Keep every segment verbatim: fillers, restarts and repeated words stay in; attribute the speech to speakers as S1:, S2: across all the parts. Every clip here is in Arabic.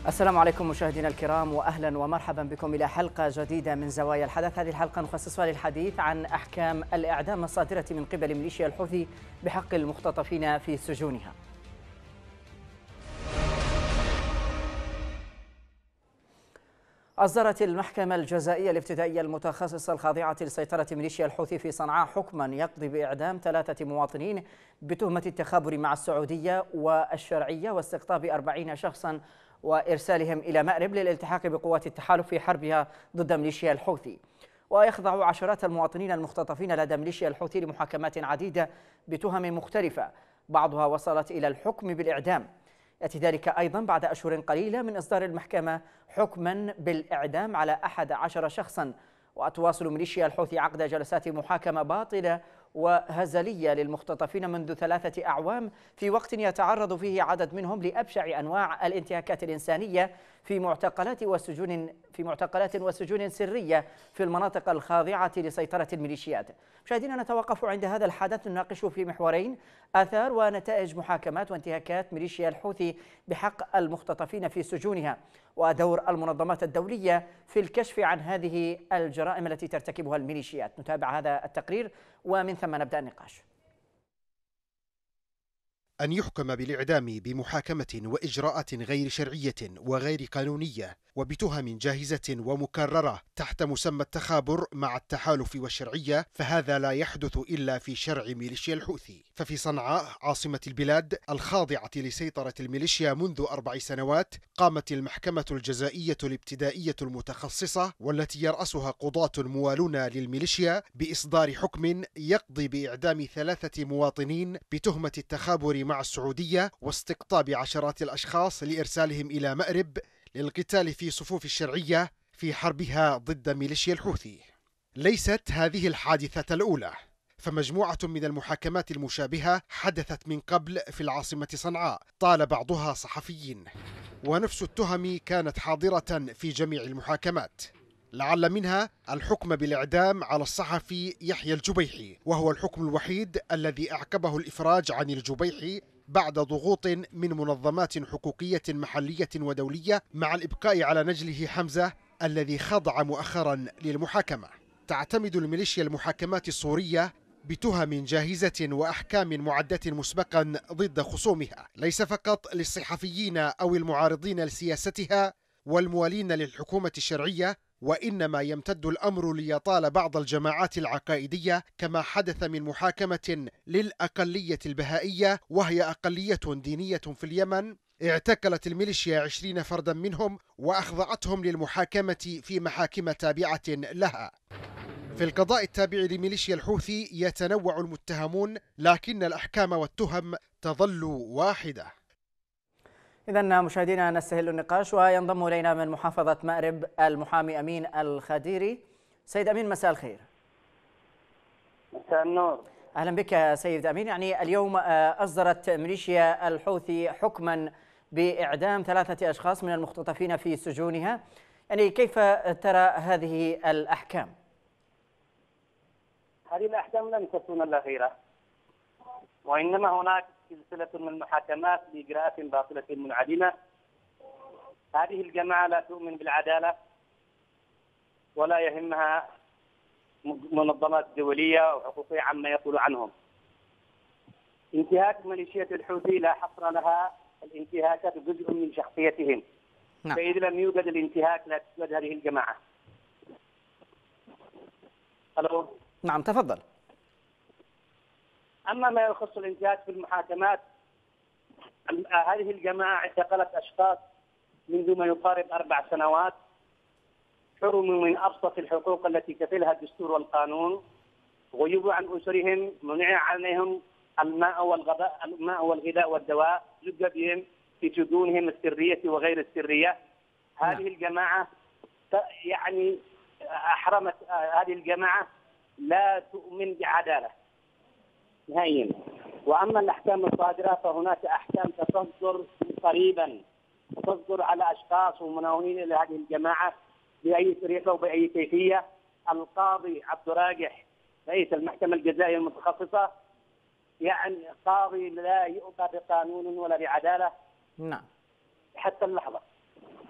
S1: السلام عليكم مشاهدينا الكرام، وأهلا ومرحبا بكم إلى حلقة جديدة من زوايا الحدث. هذه الحلقة نخصصها للحديث عن أحكام الإعدام الصادرة من قبل ميليشيا الحوثي بحق المختطفين في سجونها. أصدرت المحكمة الجزائية الابتدائية المتخصصة الخاضعة لسيطرة ميليشيا الحوثي في صنعاء حكما يقضي بإعدام ثلاثة مواطنين بتهمة التخابر مع السعودية والشرعية واستقطاب أربعين شخصا وإرسالهم إلى مأرب للالتحاق بقوات التحالف في حربها ضد ميليشيا الحوثي. ويخضع عشرات المواطنين المختطفين لدى ميليشيا الحوثي لمحاكمات عديدة بتهم مختلفة، بعضها وصلت إلى الحكم بالإعدام. يأتي ذلك أيضا بعد أشهر قليلة من إصدار المحكمة حكما بالإعدام على أحد عشر شخصا. وتواصل ميليشيا الحوثي عقد جلسات محاكمة باطلة وهزلية للمختطفين منذ ثلاثة أعوام، في وقت يتعرض فيه عدد منهم لأبشع أنواع الانتهاكات الإنسانية في معتقلات وسجون في معتقلات وسجون سرية في المناطق الخاضعة لسيطرة الميليشيات. مشاهدينا، نتوقف عند هذا الحدث نناقش في محورين: آثار ونتائج محاكمات وانتهاكات ميليشيا الحوثي بحق المختطفين في سجونها، ودور المنظمات الدولية في الكشف عن هذه الجرائم التي ترتكبها الميليشيات. نتابع هذا التقرير ومن ثم نبدأ النقاش.
S2: أن يحكم بالإعدام بمحاكمة وإجراءات غير شرعية وغير قانونية وبتهم جاهزة ومكررة تحت مسمى التخابر مع التحالف والشرعية، فهذا لا يحدث إلا في شرع ميليشيا الحوثي. ففي صنعاء عاصمة البلاد الخاضعة لسيطرة الميليشيا منذ أربع سنوات، قامت المحكمة الجزائية الابتدائية المتخصصة والتي يرأسها قضاة موالون للميليشيا بإصدار حكم يقضي بإعدام ثلاثة مواطنين بتهمة التخابر مع السعودية واستقطاب عشرات الأشخاص لإرسالهم إلى مأرب للقتال في صفوف الشرعية في حربها ضد ميليشيا الحوثي. ليست هذه الحادثة الأولى، فمجموعة من المحاكمات المشابهة حدثت من قبل في العاصمة صنعاء طال بعضها صحفيين، ونفس التهم كانت حاضرة في جميع المحاكمات، لعل منها الحكم بالإعدام على الصحفي يحيى الجبيحي، وهو الحكم الوحيد الذي أعقبه الإفراج عن الجبيحي بعد ضغوط من منظمات حقوقية محلية ودولية، مع الإبقاء على نجله حمزة الذي خضع مؤخرا للمحاكمة. تعتمد الميليشيا المحاكمات الصورية بتهم جاهزة وأحكام معدة مسبقا ضد خصومها، ليس فقط للصحفيين أو المعارضين لسياستها والموالين للحكومة الشرعية، وإنما يمتد الأمر ليطال بعض الجماعات العقائدية، كما حدث من محاكمة للأقلية البهائية وهي أقلية دينية في اليمن، اعتقلت الميليشيا عشرين فردا منهم وأخضعتهم للمحاكمة في محاكم تابعة لها. في القضاء التابع لميليشيا الحوثي يتنوع المتهمون، لكن الأحكام والتهم تظل واحدة.
S1: إذن مشاهدينا، نستهل النقاش وينضم إلينا من محافظة مأرب المحامي أمين الخديري. سيد أمين، مساء الخير.
S3: مساء النور.
S1: أهلا بك سيد أمين. يعني اليوم أصدرت ميليشيا الحوثي حكما بإعدام ثلاثة أشخاص من المختطفين في سجونها، يعني كيف ترى هذه الأحكام؟
S3: هذه الأحكام لم تكن الأخيرة، وإنما هناك سلسلة من المحاكمات بإجراءات باطلة منعدمة. هذه الجماعة لا تؤمن بالعدالة ولا يهمها منظمات دولية وحقوقية عما يقول عنهم. انتهاك ميليشيا الحوثي لا حصر لها، الانتهاكات جزء من شخصيتهم. نعم. فإذا لم يوجد الانتهاك لا توجد هذه الجماعة. ألو؟
S1: نعم، تفضل.
S3: أما ما يخص الانتهاك في المحاكمات، هذه الجماعة اعتقلت أشخاص منذ ما يقارب أربع سنوات، حرموا من أبسط الحقوق التي كفلها الدستور والقانون، غيبوا عن أسرهم، منع عنهم الماء والغذاء الماء والغذاء والدواء، زج بهم في سجونهم السرية وغير السرية. هذه الجماعة يعني أحرمت، هذه الجماعة لا تؤمن بعدالة نهائيا. واما الاحكام الصادره فهناك احكام ستصدر قريبا، تصدر على اشخاص ومناولين الى هذه الجماعه باي طريقه وباي كيفيه. القاضي عبد الراجح رئيس المحكمه الجزائيه المتخصصه يعني قاضي لا يؤتى بقانون ولا بعداله.
S1: نعم.
S3: حتى اللحظه.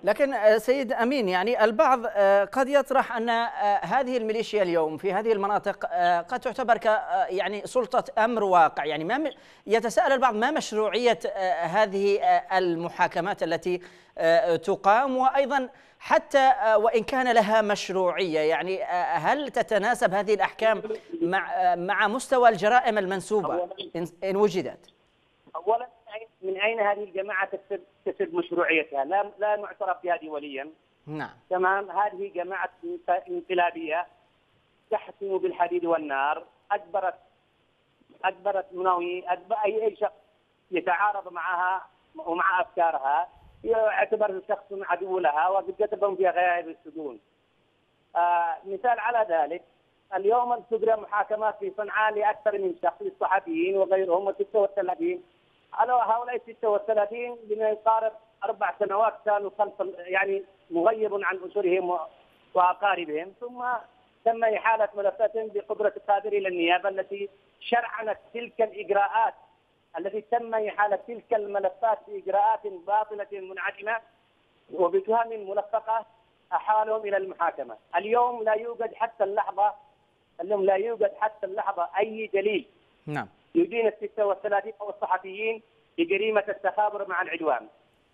S1: لكن سيد أمين، يعني البعض قد يطرح أن هذه الميليشيا اليوم في هذه المناطق قد تعتبر ك يعني سلطة أمر واقع، يعني ما يتساءل البعض ما مشروعية هذه المحاكمات التي تقام، وأيضا حتى وإن كان لها مشروعية، يعني هل تتناسب هذه الأحكام مع مع مستوى الجرائم المنسوبة إن وجدت؟
S3: أولا من أين هذه الجماعة تكسب تكسب مشروعيتها؟ لا لا معترف بها دوليا.
S1: نعم.
S3: تمام. هذه جماعة انقلابية تحكم بالحديد والنار، أجبرت أجبرت مناوي أجبر أي أي شخص يتعارض معها ومع أفكارها يعتبر الشخص عدو لها، وقد كتبهم في غياب السجون. آه مثال على ذلك اليوم تجرى محاكمات في صنعاء لأكثر من شخص، الصحفيين وغيرهم، وستة وثلاثين على هؤلاء ستة وثلاثين بما يقارب أربع سنوات كانوا خلف يعني مغيب عن أسرهم وأقاربهم، ثم تم إحالة ملفاتهم بقدرة القادر إلى النيابة التي شرعنت تلك الإجراءات، التي تم إحالة تلك الملفات بإجراءات باطلة منعدمة وبتهم ملفقة أحالهم إلى المحاكمة. اليوم لا يوجد حتى اللحظة اليوم لا يوجد حتى اللحظة أي دليل
S1: نعم
S3: يدين الستة والثلاثين أو الصحفيين بجريمة التخابر مع العدوان.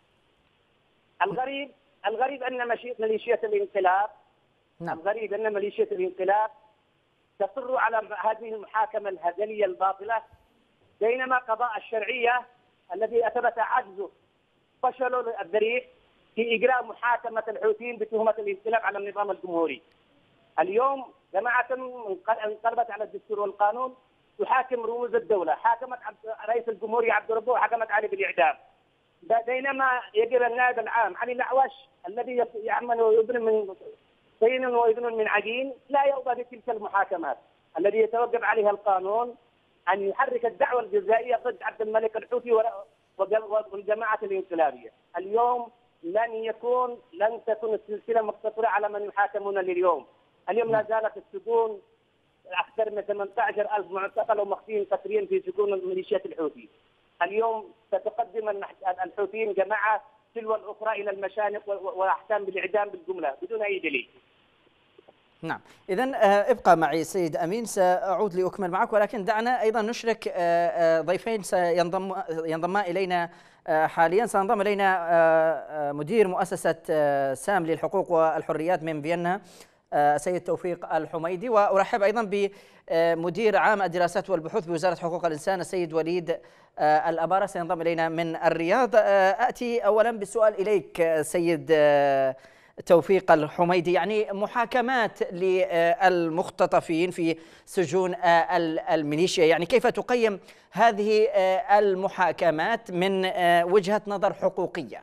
S3: الغريب الغريب أن ميليشيا الانقلاب
S1: نعم.
S3: الغريب أن ميليشيا الانقلاب تصر على هذه المحاكمة الهزلية الباطلة، بينما قضاء الشرعية الذي أثبت عجزه فشله الذريع في إجراء محاكمة الحوثيين بتهمة الانقلاب على النظام الجمهوري. اليوم جماعة انقلبت على الدستور والقانون تحاكم رموز الدولة، حاكمت رئيس الجمهورية عبد الربه وحكمت عليه بالإعدام، بينما يجب النائب العام علي الأعوش الذي يعمل ويبن من طين ويبن من عجين لا يرضى بتلك المحاكمات، الذي يتوجب عليها القانون أن يحرك الدعوة الجزائية ضد عبد الملك الحوثي والجماعة الانقلابية. اليوم لن يكون لن تكون السلسلة مقتصرة على من يحاكمون لليوم. اليوم لا زالت السجون أكثر من ثمانية عشر ألف معتقل ومخفيين قسريا في سجون ميليشيات الحوثي. اليوم ستقدم الحوثيين جماعة تلو الأخرى إلى المشانق وأحكام بالإعدام بالجملة بدون أي دليل.
S1: نعم، إذن ابقى معي سيد أمين، سأعود لأكمل معك، ولكن دعنا أيضا نشرك ضيفين سينضم ينضما إلينا حاليا. سينضم إلينا مدير مؤسسة سام للحقوق والحريات من فيينا سيد توفيق الحميدي، وأرحب أيضا بمدير عام الدراسات والبحوث بوزارة حقوق الإنسان السيد وليد الأبارة سينضم إلينا من الرياض. أتي أولا بالسؤال إليك سيد توفيق الحميدي، يعني محاكمات للمختطفين في سجون الميليشيا، يعني كيف تقيم هذه المحاكمات من وجهة نظر حقوقية؟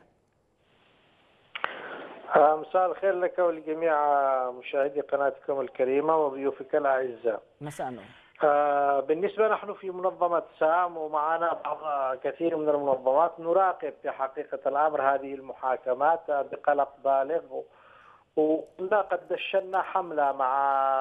S4: مساء الخير لك ولجميع مشاهدي قناتكم الكريمة وضيوفك الأعزاء.
S1: مساء النور.
S4: بالنسبة نحن في منظمة سام ومعنا بعض كثير من المنظمات نراقب في حقيقة الأمر هذه المحاكمات بقلق بالغ، وكنا قد دشنا حملة مع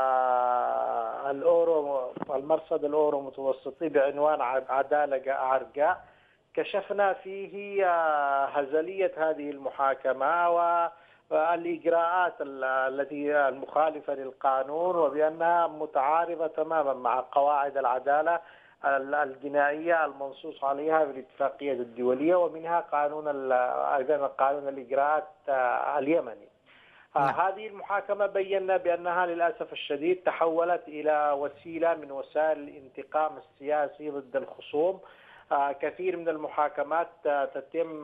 S4: الأورو المرصد الأورو متوسطي بعنوان عدالة عرقاء، كشفنا فيه هزلية هذه المحاكمة والإجراءات التي المخالفة للقانون، وبأنها متعارضة تماما مع قواعد العدالة الجنائية المنصوص عليها في الاتفاقية الدولية، ومنها قانون أيضا قانون الإجراءات اليمني. نعم. هذه المحاكمة بينا بأنها للأسف الشديد تحولت إلى وسيلة من وسائل الانتقام السياسي ضد الخصوم. كثير من المحاكمات تتم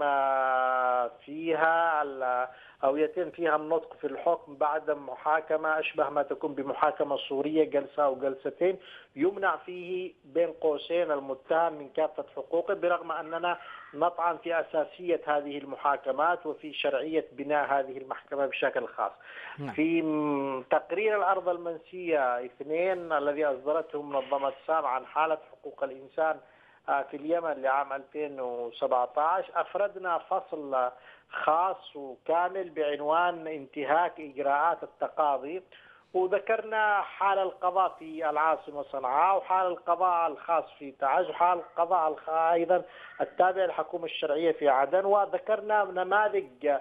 S4: فيها أو يتم فيها النطق في الحكم بعد محاكمة أشبه ما تكون بمحاكمة صورية، جلسة أو جلستين، يمنع فيه بين قوسين المتهم من كافة حقوقه، برغم أننا نطعن في أساسية هذه المحاكمات وفي شرعية بناء هذه المحكمة بشكل خاص. في تقرير الأرض المنسية اثنين الذي أصدرته منظمة سام عن حالة حقوق الإنسان في اليمن لعام ألفين وسبعة عشر أفردنا فصل خاص وكامل بعنوان انتهاك إجراءات التقاضي، وذكرنا حال القضاء في العاصمة صنعاء وحال القضاء الخاص في تعز وحال القضاء أيضا التابع للحكومة الشرعية في عدن، وذكرنا نماذج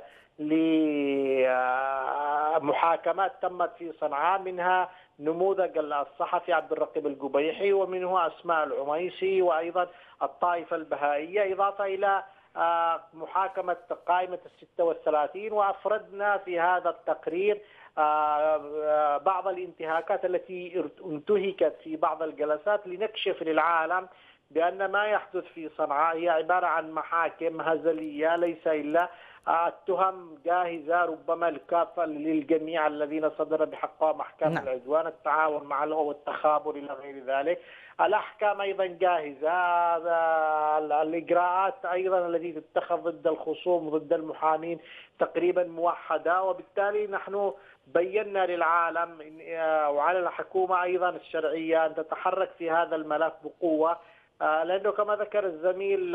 S4: لمحاكمات تمت في صنعاء، منها نموذج الصحفي عبد الرقيب القبيحي، ومنه أسماء العميسي، وأيضا الطائفة البهائية، إضافة إلى محاكمة قائمة الستة والثلاثين. وأفردنا في هذا التقرير بعض الانتهاكات التي انتهكت في بعض الجلسات لنكشف للعالم بأن ما يحدث في صنعاء هي عبارة عن محاكم هزلية، ليس إلا التهم جاهزة ربما الكافة للجميع الذين صدر بحقهم أحكام نعم. العدوان، التعاون مع والتخابر إلى غير ذلك. الأحكام أيضا جاهزة، الإجراءات أيضا التي تتخذ ضد الخصوم ضد المحامين تقريبا موحدة. وبالتالي نحن بينا للعالم وعلى الحكومة أيضا الشرعية أن تتحرك في هذا الملف بقوة، لأنه كما ذكر الزميل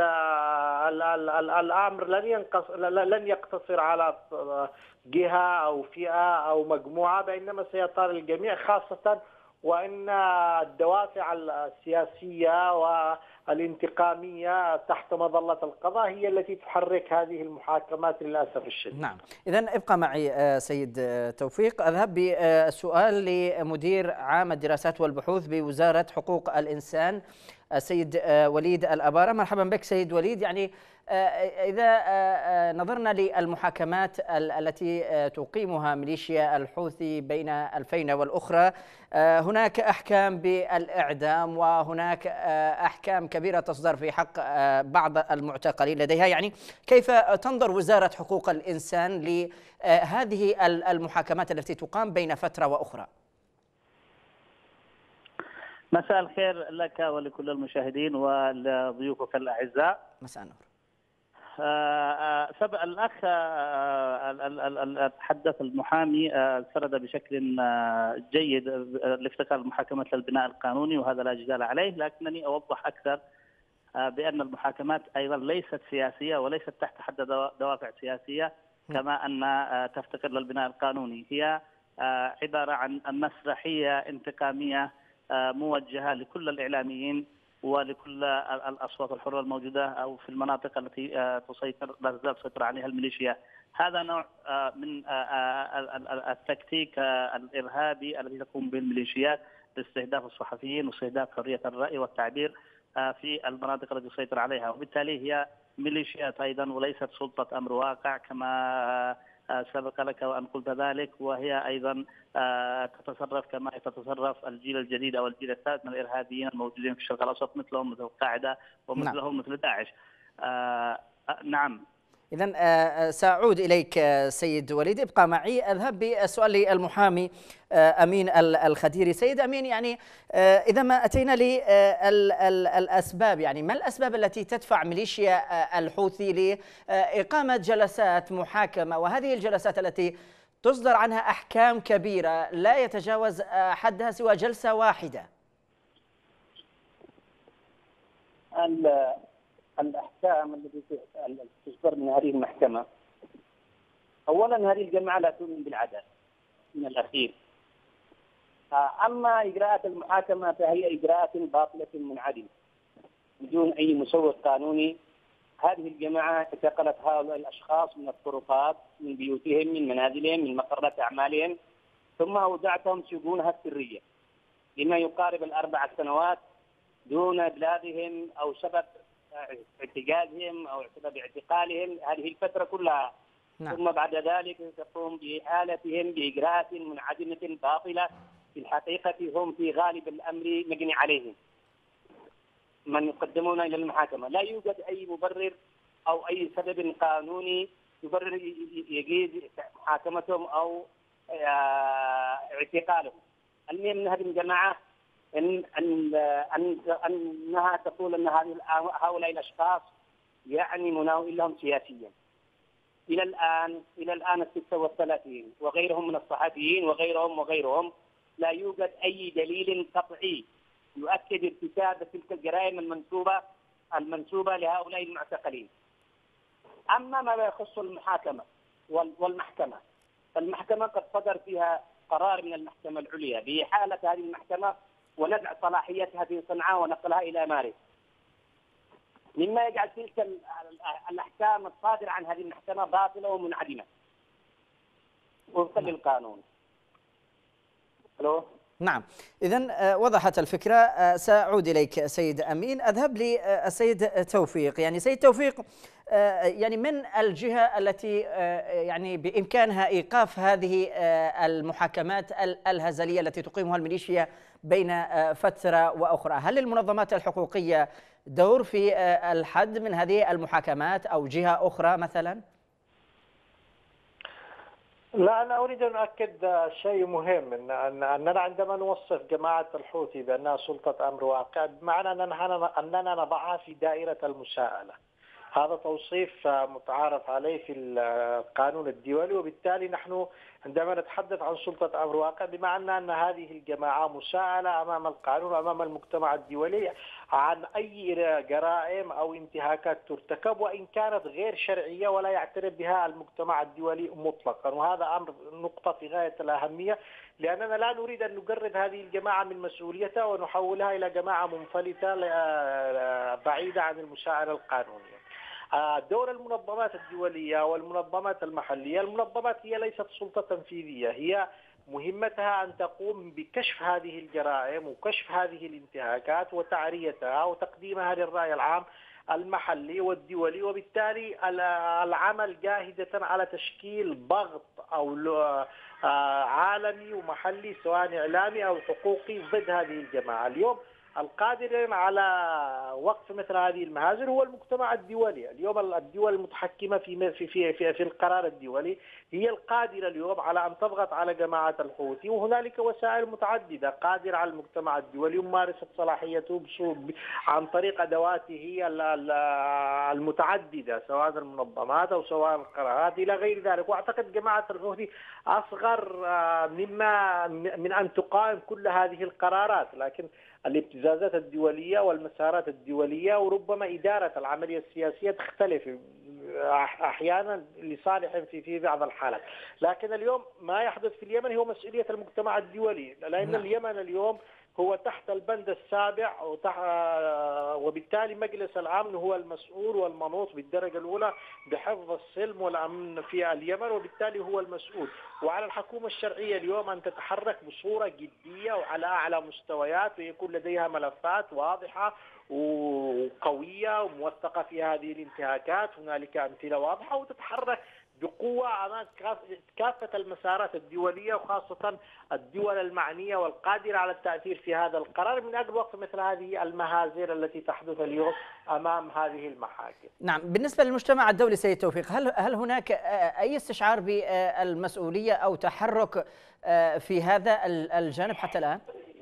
S4: الأمر لن لن يقتصر على جهة أو فئة أو مجموعة، بينما سيطال الجميع، خاصة وأن الدوافع السياسية والانتقامية تحت مظلة القضاء هي التي تحرك هذه المحاكمات للأسف الشديد.
S1: نعم، إذن ابقى معي سيد توفيق. أذهب بالسؤال لمدير عام الدراسات والبحوث بوزارة حقوق الإنسان السيد وليد الأبارة. مرحبا بك سيد وليد. يعني إذا نظرنا للمحاكمات التي تقيمها ميليشيا الحوثي بين الفينة والأخرى، هناك أحكام بالإعدام وهناك أحكام كبيرة تصدر في حق بعض المعتقلين لديها، يعني كيف تنظر وزارة حقوق الإنسان لهذه المحاكمات التي تقام بين فترة وأخرى؟
S5: مساء الخير لك ولكل المشاهدين ولضيوفك الأعزاء.
S1: مساء النور.
S5: سبق الأخ تحدث المحامي سرد بشكل جيد لافتقار المحاكمات للبناء القانوني، وهذا لا جدال عليه، لكنني أوضح أكثر بأن المحاكمات أيضا ليست سياسية وليست تحت حد دوافع سياسية كما أن تفتقر للبناء القانوني. هي عبارة عن مسرحية انتقامية موجهة لكل الإعلاميين ولكل الأصوات الحرة الموجودة أو في المناطق التي تسيطر لا تزال تسيطر عليها الميليشيا. هذا نوع من التكتيك الإرهابي الذي تقوم به الميليشيات باستهداف الصحفيين واستهداف حرية الرأي والتعبير في المناطق التي تسيطر عليها، وبالتالي هي ميليشيات أيضا وليست سلطة أمر واقع كما سبق لك وأن قلت ذلك، وهي أيضا تتصرف كما تتصرف الجيل الجديد أو الجيل الثالث من الإرهابيين الموجودين في الشرق الأوسط، مثلهم مثل القاعدة ومثلهم مثل داعش. نعم.
S1: إذن سأعود إليك سيد وليد، ابقى معي. أذهب بالسؤال للمحامي أمين الخديري. سيد أمين، يعني إذا ما أتينا للأسباب، يعني ما الأسباب التي تدفع ميليشيا الحوثي لإقامة جلسات محاكمة، وهذه الجلسات التي تصدر عنها أحكام كبيرة لا يتجاوز حدها سوى جلسة واحدة؟
S3: الأحكام التي تصدر من هذه المحكمة، أولا هذه الجماعة لا تؤمن بالعدل من الأخير. أما إجراءات المحاكمة فهي إجراءات باطلة منعدمة بدون أي مسوغ قانوني. هذه الجماعة اعتقلت هؤلاء الأشخاص من الطرقات، من بيوتهم، من منازلهم، من مقرات أعمالهم، ثم أودعتهم سجونها السرية لما يقارب الأربع سنوات دون إبلاغهم أو سبب اعتقالهم أو سبب اعتقالهم هذه الفترة كلها. نعم. ثم بعد ذلك تقوم بإحالتهم بإجراءات منعدمة باطلة، في الحقيقة هم في غالب الأمر مجني عليهم من يقدمون إلى المحاكمة. لا يوجد أي مبرر أو أي سبب قانوني يبرر يجيز محاكمتهم أو اعتقالهم. المهم من هذه الجماعة أن أن أن أنها تقول أن هؤلاء الأشخاص يعني مناوئين لهم سياسيا. إلى الآن إلى الآن الستة والثلاثين وغيرهم من الصحفيين وغيرهم وغيرهم لا يوجد أي دليل قطعي يؤكد ارتكاب تلك الجرائم المنسوبة المنسوبة لهؤلاء المعتقلين. أما ما يخص المحاكمة والمحكمة، فالمحكمة قد صدر فيها قرار من المحكمة العليا بإحالة هذه المحكمة ونزع صلاحيتها في صنعاء ونقلها إلى مارس، مما يجعل تلك الأحكام الصادرة عن هذه المحكمة باطلة ومنعدمة وفقا للقانون. ألو؟
S1: نعم، إذن وضحت الفكرة. سأعود إليك سيد أمين، أذهب للسيد توفيق. يعني سيد توفيق، يعني من الجهة التي يعني بإمكانها إيقاف هذه المحاكمات الهزلية التي تقيمها الميليشيا بين فترة وأخرى، هل للمنظمات الحقوقية دور في الحد من هذه المحاكمات أو جهة أخرى مثلا؟
S4: لا، أنا أريد أن أؤكد شيء مهم، إن أننا عندما نوصف جماعة الحوثي بأنها سلطة أمر واقع بمعنى أننا نضعها في دائرة المساءلة. هذا توصيف متعارف عليه في القانون الدولي، وبالتالي نحن عندما نتحدث عن سلطة أمر واقع بمعنى أن هذه الجماعة مساءلة أمام القانون وأمام المجتمع الدولي عن أي جرائم أو انتهاكات ترتكب وإن كانت غير شرعية ولا يعترف بها المجتمع الدولي مطلقا. وهذا أمر نقطة في غاية الأهمية، لأننا لا نريد أن نجرد هذه الجماعة من مسؤوليتها ونحولها إلى جماعة منفلتة بعيدة عن المساءلة القانونية. دور المنظمات الدولية والمنظمات المحلية، المنظمات هي ليست سلطة تنفيذية، هي مهمتها أن تقوم بكشف هذه الجرائم وكشف هذه الانتهاكات وتعريتها وتقديمها للرأي العام المحلي والدولي، وبالتالي العمل جاهدة على تشكيل ضغط أو عالمي ومحلي سواء إعلامي أو حقوقي ضد هذه الجماعة. اليوم القادر على وقف مثل هذه المهازل هو المجتمع الدولي. اليوم الدول المتحكمة في في في في, في القرار الدولي هي القادرة اليوم على أن تضغط على جماعة الحوثي، وهنالك وسائل متعددة قادرة على المجتمع الدولي ممارسة صلاحيته عن طريق أدواته المتعددة سواء المنظمات أو سواء القرارات إلى غير ذلك. وأعتقد جماعة الحوثي أصغر مما من أن تقاوم كل هذه القرارات، لكن الابتزازات الدولية والمسارات الدولية وربما إدارة العملية السياسية تختلف أحيانا لصالح في في بعض الحالات. لكن اليوم ما يحدث في اليمن هو مسؤولية المجتمع الدولي، لأن اليمن اليوم هو تحت البند السابع وبالتالي مجلس الأمن هو المسؤول والمنوط بالدرجة الأولى بحفظ السلم والأمن في اليمن، وبالتالي هو المسؤول. وعلى الحكومة الشرعية اليوم أن تتحرك بصورة جدية وعلى أعلى مستويات ويكون لديها ملفات واضحة وقوية وموثقة في هذه الانتهاكات، هنالك أمثلة واضحة، وتتحرك بقوة أمام كافة المسارات الدولية وخاصة الدول المعنية والقادرة على التأثير في هذا القرار من أجل وقف مثل هذه المهازل التي تحدث اليوم أمام هذه المحاكم.
S1: نعم، بالنسبة للمجتمع الدولي سيد توفيق، هل هل هناك أي استشعار بالمسؤولية أو تحرك في هذا الجانب حتى الآن؟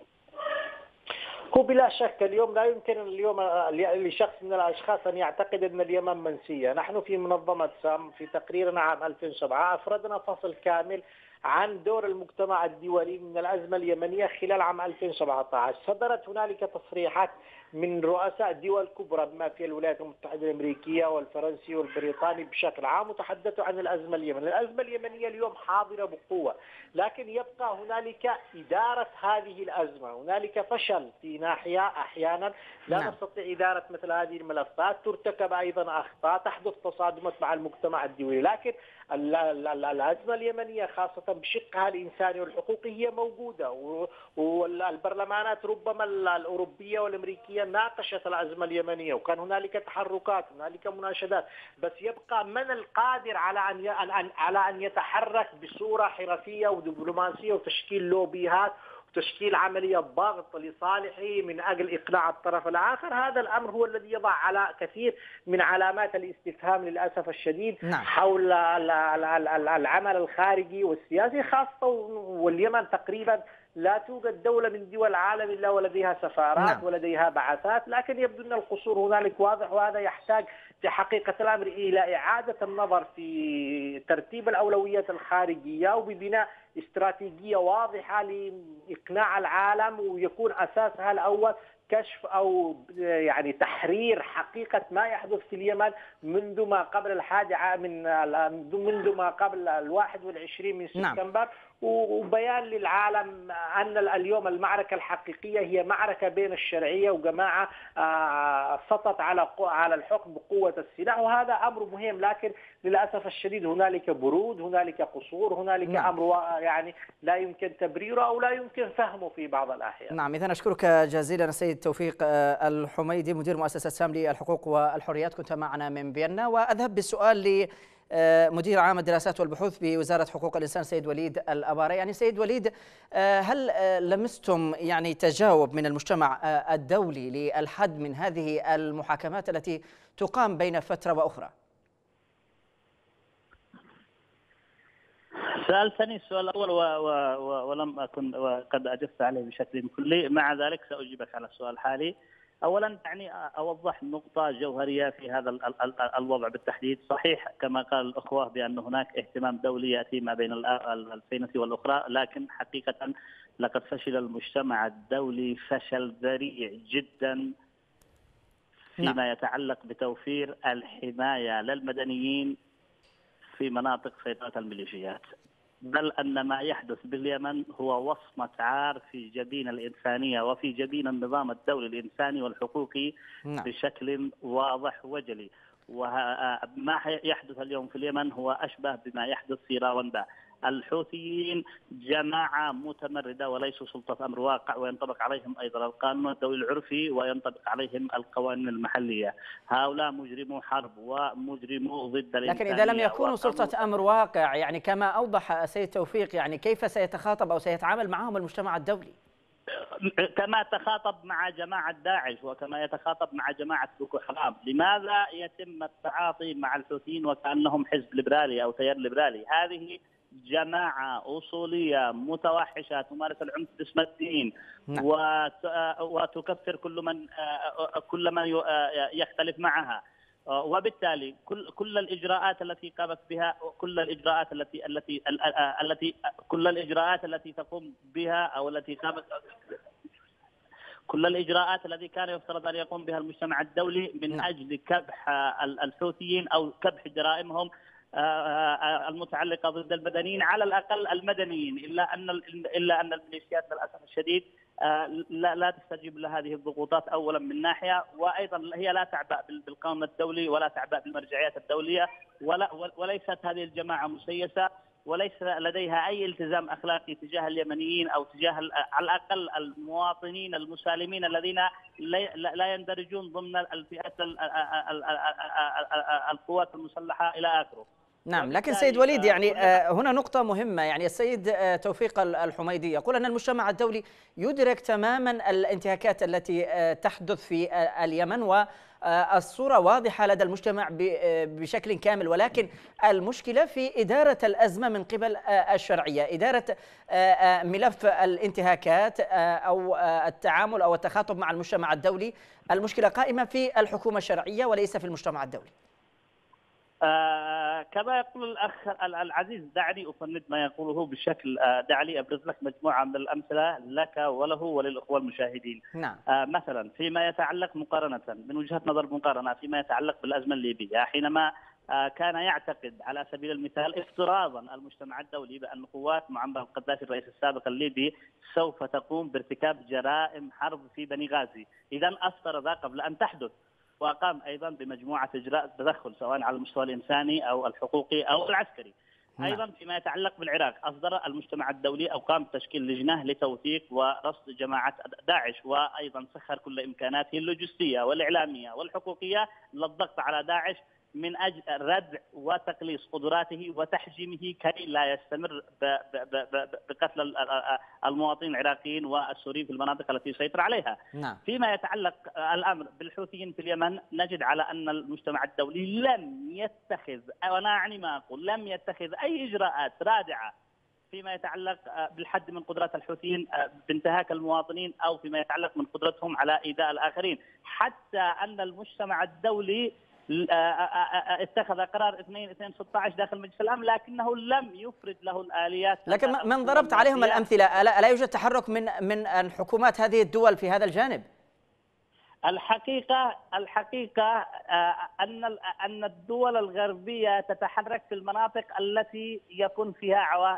S4: هو بلا شك اليوم لا يمكن اليوم لشخص من الأشخاص أن يعتقد أن اليمن منسية. نحن في منظمة سام في تقريرنا عام ألفين وسبعة أفردنا فصل كامل عن دور المجتمع الدولي من الأزمة اليمنية خلال عام ألفين وسبعة عشر. صدرت هنالك تصريحات من رؤساء دول كبرى بما فيها الولايات المتحدة الأمريكية والفرنسي والبريطاني بشكل عام وتحدثوا عن الأزمة اليمنية. الأزمة اليمنية اليوم حاضرة بقوة، لكن يبقى هنالك إدارة هذه الأزمة. هنالك فشل في ناحية أحيانا لا نعم. نستطيع إدارة مثل هذه الملفات، ترتكب أيضا أخطاء، تحدث تصادمات مع المجتمع الدولي، لكن الأزمة اليمنية خاصة بشقها الإنساني والحقوقي هي موجودة، والبرلمانات ربما الأوروبية والأمريكية ناقشت الأزمة اليمنية وكان هنالك تحركات، هنالك مناشدات، بس يبقى من القادر على أن على أن يتحرك بصورة حرفية ودبلوماسية وتشكيل لوبيات تشكيل عملية ضغط لصالحه من أجل إقناع الطرف الآخر. هذا الأمر هو الذي يضع على كثير من علامات الاستفهام للأسف الشديد نعم. حول العمل الخارجي والسياسي خاصة، واليمن تقريبا لا توجد دولة من دول العالم إلا ولديها سفارات نعم. ولديها بعثات، لكن يبدو أن القصور هنالك واضح، وهذا يحتاج في حقيقة الأمر إلى إعادة النظر في ترتيب الأولويات الخارجية وببناء استراتيجية واضحة لإقناع العالم، ويكون أساسها الأول كشف أو يعني تحرير حقيقة ما يحدث في اليمن منذ ما قبل الحادي من منذ ما قبل الواحد والعشرين من سبتمبر نعم. وبيان للعالم أن اليوم المعركة الحقيقية هي معركة بين الشرعية وجماعة سطت على على الحكم بقوة السلاح، وهذا أمر مهم. لكن للأسف الشديد هنالك برود، هنالك قصور، هنالك
S1: نعم.
S4: أمر يعني لا يمكن تبريره أو لا يمكن فهمه في بعض الأحيان.
S1: نعم، إذن أشكرك جزيلا السيد توفيق الحميدي مدير مؤسسة سام للحقوق والحريات، كنت معنا من فيينا. وأذهب بالسؤال ل مدير عام الدراسات والبحوث بوزارة حقوق الإنسان سيد وليد الأباري. يعني سيد وليد، هل لمستم يعني تجاوب من المجتمع الدولي للحد من هذه المحاكمات التي تقام بين فترة وأخرى؟
S5: سألتني السؤال الأول و و و ولم أكن وقد أجبت عليه بشكل كلي، مع ذلك سأجيبك على السؤال الحالي. أولا دعني أوضح نقطة جوهرية في هذا الوضع بالتحديد. صحيح كما قال الأخوة بأن هناك اهتمام دولي يأتي ما بين الفينة والأخرى، لكن حقيقة لقد فشل المجتمع الدولي فشل ذريع جدا فيما يتعلق بتوفير الحماية للمدنيين في مناطق سيطرة الميليشيات، بل أن ما يحدث باليمن هو وصمة عار في جبين الإنسانية وفي جبين النظام الدولي الإنساني والحقوقي بشكل واضح وجلي. وما يحدث اليوم في اليمن هو أشبه بما يحدث في راوندا. الحوثيين جماعة متمردة وليسوا سلطة أمر واقع، وينطبق عليهم أيضا القانون الدولي العرفي وينطبق عليهم القوانين المحلية. هؤلاء مجرمو حرب ومجرمو ضد الإنسانية.
S1: لكن إذا لم يكونوا سلطة أمر واقع، يعني كما أوضح السيد توفيق، يعني كيف سيتخاطب أو سيتعامل معهم المجتمع الدولي؟
S5: كما تخاطب مع جماعة داعش وكما يتخاطب مع جماعة بوكو حرام. لماذا يتم التعاطي مع الحوثيين وكأنهم حزب ليبرالي أو تيار ليبرالي؟ هذه جماعة أصولية متوحشة تمارس العنف باسم الدين وتكفر كل من كل من يختلف معها، وبالتالي كل كل الإجراءات التي قامت بها كل الإجراءات التي التي التي كل الإجراءات التي تقوم بها أو التي قامت كل الإجراءات التي كان يفترض أن يقوم بها المجتمع الدولي من أجل كبح الحوثيين أو كبح جرائمهم المتعلقة ضد المدنيين، على الأقل المدنيين، إلا أن إلا أن الميليشيات للأسف الشديد لا لا تستجيب لهذه الضغوطات أولا من ناحية، وأيضا هي لا تعبأ بالقانون الدولي ولا تعبأ بالمرجعيات الدولية، ولا وليست هذه الجماعة مسيسة وليس لديها أي التزام أخلاقي تجاه اليمنيين أو تجاه على الأقل المواطنين المسالمين الذين لا يندرجون ضمن الفئات القوات المسلحة إلى آخره.
S1: نعم، لكن سيد وليد يعني هنا نقطة مهمة. يعني السيد توفيق الحميدي يقول أن المجتمع الدولي يدرك تماما الانتهاكات التي تحدث في اليمن والصورة واضحة لدى المجتمع بشكل كامل، ولكن المشكلة في إدارة الأزمة من قبل الشرعية، إدارة ملف الانتهاكات أو التعامل أو التخاطب مع المجتمع الدولي. المشكلة قائمة في الحكومة الشرعية وليس في المجتمع الدولي.
S5: آه كما يقول الأخ العزيز، دعني أفند ما يقوله بشكل آه دعني أبرز لك مجموعة من الأمثلة لك وله وللأخوة المشاهدين.
S1: نعم.
S5: آه مثلا فيما يتعلق مقارنة من وجهة نظر مقارنة فيما يتعلق بالأزمة الليبية، حينما آه كان يعتقد على سبيل المثال افتراضا المجتمع الدولي بأن قوات معمر القذافي الرئيس السابق الليبي سوف تقوم بارتكاب جرائم حرب في بني غازي، إذا أفترض قبل أن تحدث، وقام أيضا بمجموعة إجراء تدخل سواء على المستوى الإنساني أو الحقوقي أو العسكري. أيضا فيما يتعلق بالعراق أصدر المجتمع الدولي أو قام بتشكيل لجنة لتوثيق ورصد جماعة داعش، وأيضا سخر كل إمكاناته اللوجستية والإعلامية والحقوقية للضغط على داعش من أجل ردع وتقليص قدراته وتحجيمه كي لا يستمر بقتل المواطنين العراقيين والسوريين في المناطق التي يسيطر عليها.
S1: نعم.
S5: فيما يتعلق الأمر بالحوثيين في اليمن نجد على أن المجتمع الدولي لم يتخذ، وأنا أعني ما أقول، لم يتخذ أي إجراءات رادعة فيما يتعلق بالحد من قدرات الحوثيين بانتهاك المواطنين أو فيما يتعلق من قدرتهم على إيذاء الآخرين، حتى أن المجتمع الدولي اتخذ قرار اثنين اثنين ستة عشر داخل مجلس الأمن، لكنه لم يفرد له الآليات.
S1: لكن من ضربت عليهم الأمثلة، ألا يوجد تحرك من من حكومات هذه الدول في هذا الجانب؟
S5: الحقيقة الحقيقة أن أن الدول الغربية تتحرك في المناطق التي يكون فيها عوائد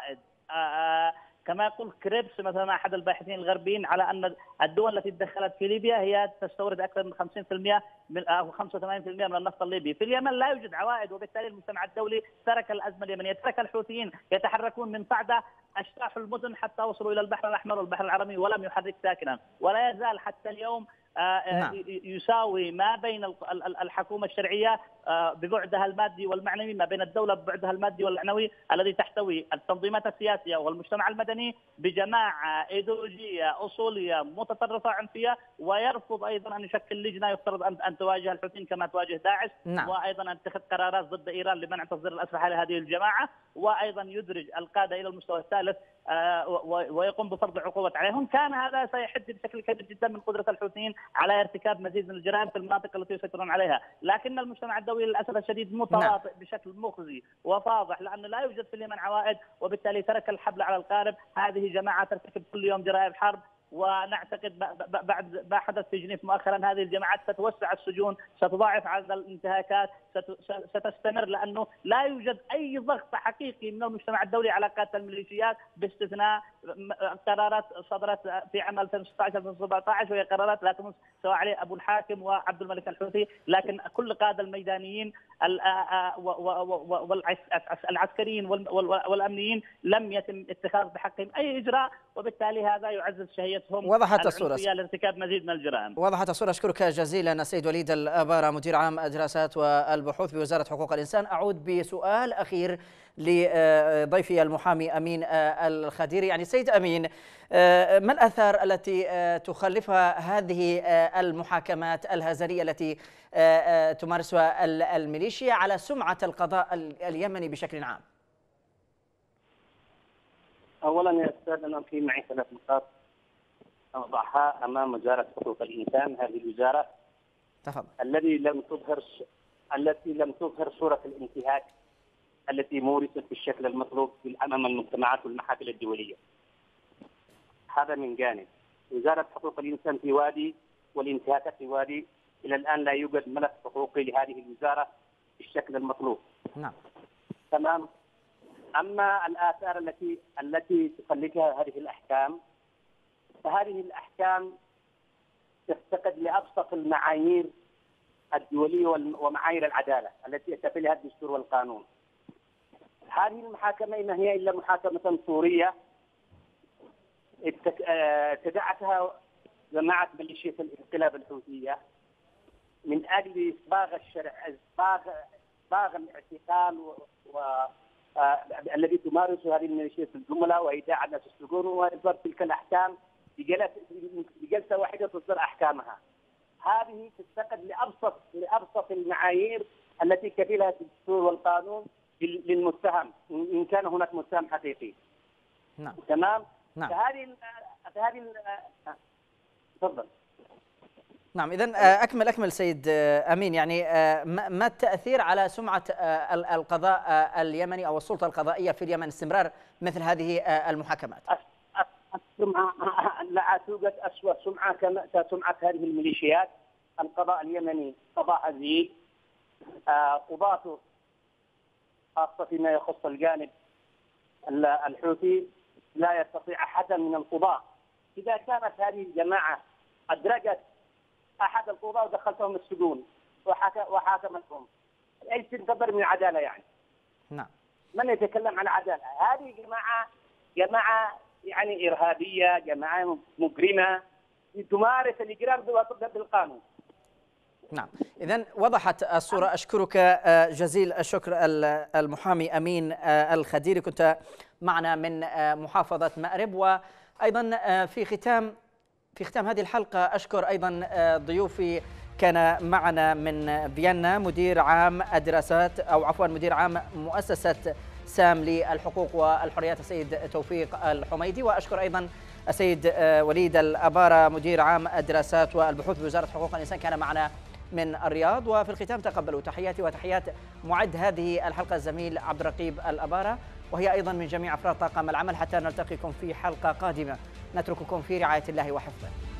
S5: كما يقول كريبس مثلا احد الباحثين الغربيين على ان الدول التي تدخلت في ليبيا هي تستورد اكثر من خمسين بالمئة من او خمسة وثمانين بالمئة من النفط الليبي، في اليمن لا يوجد عوائد، وبالتالي المجتمع الدولي ترك الازمه اليمنيه، ترك الحوثيين يتحركون من صعده اجتاحوا المدن حتى وصلوا الى البحر الاحمر والبحر العربي ولم يحرك ساكنا، ولا يزال حتى اليوم نعم. يساوي ما بين الحكومة الشرعية ببعدها المادي والمعنوي، ما بين الدولة ببعدها المادي والمعنوي الذي تحتوي التنظيمات السياسية والمجتمع المدني بجماعة ايديولوجية اصولية متطرفة عنفية، ويرفض ايضا ان يشكل لجنة يفترض ان تواجه الحوثيين كما تواجه داعش، نعم. وايضا ان تتخذ قرارات ضد ايران لمنع تصدير الاسلحة لهذه الجماعة، وايضا يدرج القادة الى المستوى الثالث ويقوم بفرض عقوبات عليهم. كان هذا سيحد بشكل كبير جدا من قدرة الحوثيين على ارتكاب مزيد من الجرائم في المناطق التي يسيطرون عليها، لكن المجتمع الدولي للاسف الشديد متواطئ بشكل مخزي وفاضح، لانه لا يوجد في اليمن عوائد، وبالتالي ترك الحبل على القارب. هذه جماعه ترتكب كل يوم جرائم حرب، ونعتقد بعد ما حدث في جنيف مؤخرا هذه الجماعات ستوسع السجون، ستضاعف عدد الانتهاكات، ستستمر، لانه لا يوجد اي ضغط حقيقي من المجتمع الدولي على قاده الميليشيات، باستثناء قرارات صدرت في عام ألفين وستة عشر ألفين وسبعة عشر وهي قرارات لا تمس سواء عليه ابو الحاكم وعبد الملك الحوثي، لكن كل القاده الميدانيين والعسكريين والامنيين لم يتم اتخاذ بحقهم اي اجراء، وبالتالي هذا يعزز شهيتهم
S1: وضحت الصورة
S5: لارتكاب مزيد من الجرائم.
S1: وضحت الصورة. أشكرك جزيلا السيد وليد الأبارة، مدير عام الدراسات والبحوث بوزارة حقوق الإنسان. أعود بسؤال أخير لضيفي المحامي أمين الخديري. يعني سيد أمين، ما الآثار التي تخلفها هذه المحاكمات الهزلية التي تمارسها الميليشيا على سمعة القضاء اليمني بشكل عام؟
S3: اولا يا استاذ، انا في معي ثلاث نقاط اوضعها امام وزاره حقوق الانسان. هذه الوزاره
S1: تفضل.
S3: الذي لم تظهر التي لم تظهر صوره الانتهاك التي مورست بالشكل المطلوب امام المجتمعات والمحافل الدوليه. هذا من جانب. وزاره حقوق الانسان في وادي والانتهاكات في وادي، الى الان لا يوجد ملف حقوقي لهذه الوزاره بالشكل المطلوب.
S1: نعم.
S3: تمام. أما الآثار التي التي تخلفها هذه الأحكام، فهذه الأحكام تفتقد لأبسط المعايير الدولية ومعايير العدالة التي يتبعها الدستور والقانون. هذه المحاكمة ما هي إلا محاكمة صورية ابتدعتها جماعة ميليشيا الانقلاب الحوثية من أجل إصباغ الشرع إصباغ إصباغ الاعتقال و, و... آه الذي تمارس هذه الميليشيات الجمله وايداع الناس السجون واصدار تلك الاحكام بجلسه واحده تصدر احكامها. هذه تفتقد لابسط لابسط المعايير التي كفلها الدستور والقانون للمتهم ان كان هناك متهم حقيقي.
S1: نعم.
S3: تمام؟
S1: نعم.
S3: فهذه فهذه تفضل.
S1: نعم. إذن أكمل أكمل سيد أمين، يعني ما التأثير على سمعة القضاء اليمني أو السلطة القضائية في اليمن استمرار مثل هذه المحاكمات؟
S3: السمعة لا توجد أسوأ سمعة كسمعة هذه الميليشيات. القضاء اليمني قضاء هزيل، قضاته خاصة فيما يخص الجانب الحوثي لا يستطيع أحدا من القضاء. إذا كانت هذه الجماعة أدرجت أحد القضاة ودخلتهم السجون وحاكمتهم، ايش تنتظر من العدالة يعني؟
S1: نعم.
S3: من يتكلم عن عدالة؟ هذه جماعة جماعة يعني إرهابية، جماعة مجرمة تمارس الإجرام ضد القانون.
S1: نعم. إذن وضحت الصورة. أشكرك جزيل الشكر المحامي أمين الخديري، كنت معنا من محافظة مأرب. وأيضا في ختام في ختام هذه الحلقة أشكر أيضا ضيوفي. كان معنا من فيينا مدير عام الدراسات أو عفوا مدير عام مؤسسة سام للحقوق والحريات السيد توفيق الحميدي، وأشكر أيضا السيد وليد الأبارة مدير عام الدراسات والبحوث بوزارة حقوق الإنسان كان معنا من الرياض. وفي الختام تقبلوا تحياتي وتحيات معد هذه الحلقة الزميل عبد الرقيب الأبارة، وهي أيضا من جميع أفراد طاقم العمل. حتى نلتقيكم في حلقة قادمة، نترككم في رعاية الله وحفظه.